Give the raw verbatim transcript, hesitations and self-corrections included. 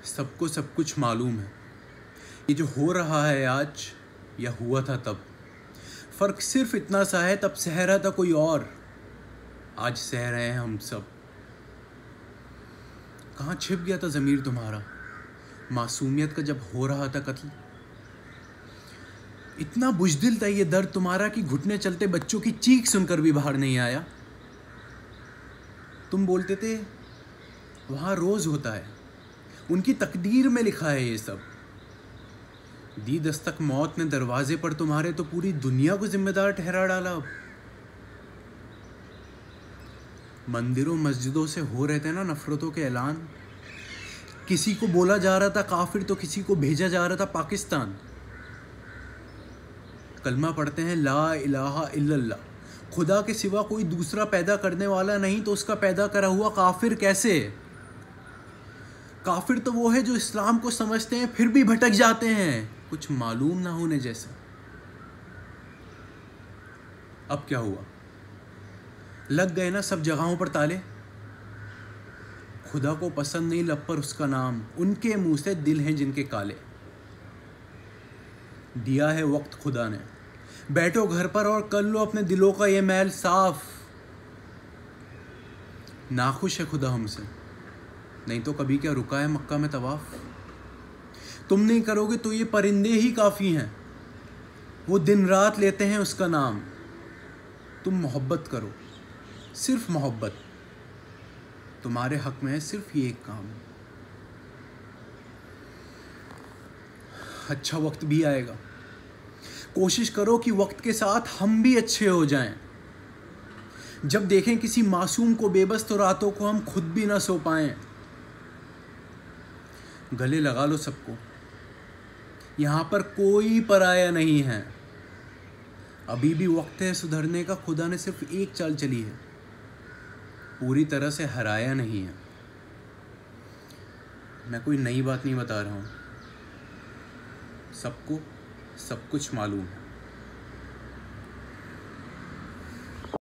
सबको सब कुछ मालूम है। ये जो हो रहा है आज या हुआ था तब, फ़र्क सिर्फ इतना सा है, तब सह रहा था कोई और, आज सह रहे हैं हम सब। कहाँ छिप गया था ज़मीर तुम्हारा मासूमियत का जब हो रहा था कत्ल? इतना बुज़दिल था ये दर्द तुम्हारा कि घुटने चलते बच्चों की चीख सुनकर भी बाहर नहीं आया। तुम बोलते थे वहाँ रोज़ होता है, उनकी तकदीर में लिखा है ये सब। दी दस्तक मौत ने दरवाजे पर तुम्हारे तो पूरी दुनिया को जिम्मेदार ठहरा डाला। अब मंदिरों मस्जिदों से हो रहे थे ना नफरतों के ऐलान, किसी को बोला जा रहा था काफिर तो किसी को भेजा जा रहा था पाकिस्तान। कलमा पढ़ते हैं ला इलाहा इल्लल्लाह, खुदा के सिवा कोई दूसरा पैदा करने वाला नहीं, तो उसका पैदा करा हुआ काफिर कैसे? काफिर तो वो है जो इस्लाम को समझते हैं फिर भी भटक जाते हैं, कुछ मालूम ना होने जैसा। अब क्या हुआ? लग गए ना सब जगहों पर ताले। खुदा को पसंद नहीं लब पर उसका नाम, उनके मुंह से दिल हैं जिनके काले। दिया है वक्त खुदा ने, बैठो घर पर और कर लो अपने दिलों का ये मैल साफ। नाखुश है खुदा हमसे, नहीं तो कभी क्या रुका है मक्का में तवाफ। तुम नहीं करोगे तो ये परिंदे ही काफ़ी हैं, वो दिन रात लेते हैं उसका नाम। तुम मोहब्बत करो, सिर्फ मोहब्बत, तुम्हारे हक में है सिर्फ ये एक काम। अच्छा वक्त भी आएगा, कोशिश करो कि वक्त के साथ हम भी अच्छे हो जाएं। जब देखें किसी मासूम को बेबस तो रातों को हम खुद भी ना सो पाएं। गले लगा लो सबको, यहाँ पर कोई पराया नहीं है। अभी भी वक्त है सुधरने का, खुदा ने सिर्फ एक चाल चली है, पूरी तरह से हराया नहीं है। मैं कोई नई बात नहीं बता रहा हूँ, सबको सब कुछ मालूम है।